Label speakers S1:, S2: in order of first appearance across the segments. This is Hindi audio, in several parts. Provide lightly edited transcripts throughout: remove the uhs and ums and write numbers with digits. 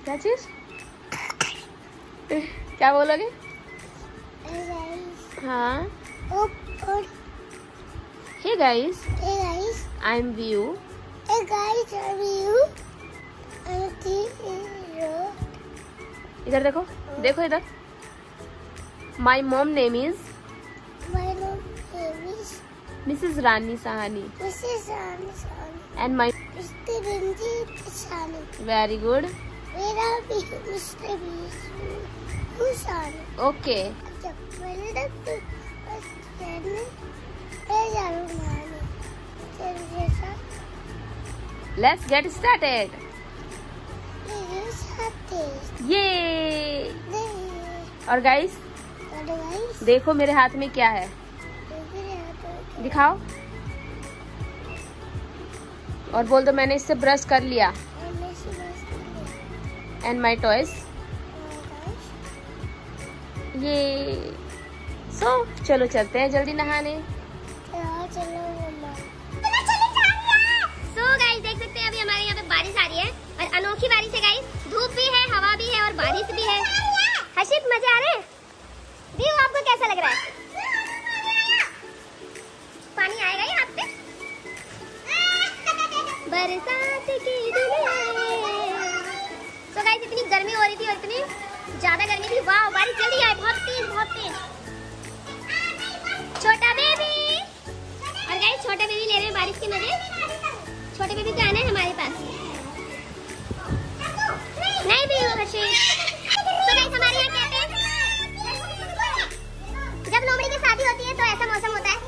S1: क्या चीज? क्या बोलोगे? हाँ। Hey guys, I'm View.
S2: Hey guys, I'm View.
S1: इधर देखो, देखो इधर. My mom name is
S2: My name is
S1: Mrs. Rani Sahani.
S2: Mrs. Rani Sahani.
S1: And my
S2: Mr. Ranjit Sahani.
S1: very good.
S2: मेरा भी Mr. Sahani.
S1: Okay.
S2: अच्छा, पहले तक
S1: Let's get started. ये और गाइस देखो मेरे हाथ में क्या है, दिखाओ और बोल दो मैंने इससे ब्रश कर लिया. And my toys. ये चलो चलते हैं जल्दी नहाने.
S3: गाइस देख सकते हैं अभी हमारे यहाँ पे बारिश आ रही है और अनोखी बारिश है गाइस. धूप भी है, हवा भी है और बारिश भी है. हर्षित मजे आ रहे हैं? व्यू आपको कैसा लग रहा है? पानी आएगा यहाँ पे. बरसात की तो गाइस इतनी गर्मी हो रही थी और इतनी ज्यादा गर्मी थी. वाह बारिश जल्दी आए, बहुत तेज बहुत तेज. छोटा बेबी और गाइस छोटा बेबी ले रहे हैं बारिश के मजे. छोटे बेबी को आना है हमारे पास. नहीं भी तो गाइस हमारे यहाँ कहते हैं जब लोमड़ी की शादी होती है तो ऐसा मौसम होता है.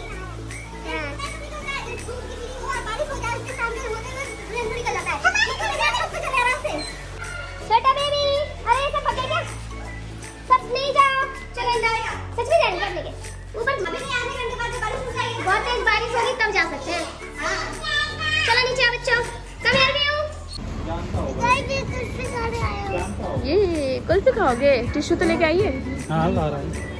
S3: छोटा बेबी अरे ऐसे पकड़ क्या सब नहीं जाओ. चलो सच में जाएंगे कब लेके ऊपर. बहुत तेज बारिश होगी तब जा सकते हैं. चलो नीचे आओ बच्चों. कम हियर भी हूँ.
S1: ये कुल्फी खाओगे? टिश्यू तो लेके आइए.
S4: हाँ ला रहा है.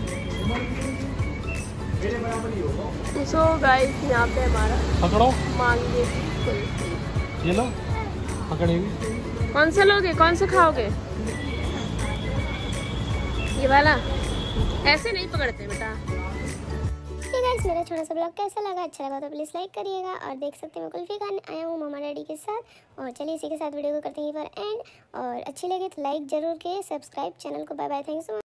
S1: सो गाइस यहाँ पे हमारा
S4: पकड़ो
S1: मांगे कुल्फी.
S4: ये लो पकड़ेगी.
S1: कौन सा लोगे, कौन सा खाओगे? ये वाला ऐसे नहीं पकड़ते बेटा.
S3: गाइस मेरा छोटा सा ब्लॉग कैसा लगा? अच्छा लगा तो प्लीज़ लाइक करिएगा. और देख सकते हैं मैं कुल्फी खाने आया हूँ मामा डैडी के साथ. और चलिए इसी के साथ वीडियो को करते हैं फॉर एंड. और अच्छी लगे तो लाइक जरूर किए, सब्सक्राइब चैनल को. Bye bye, thanks so much.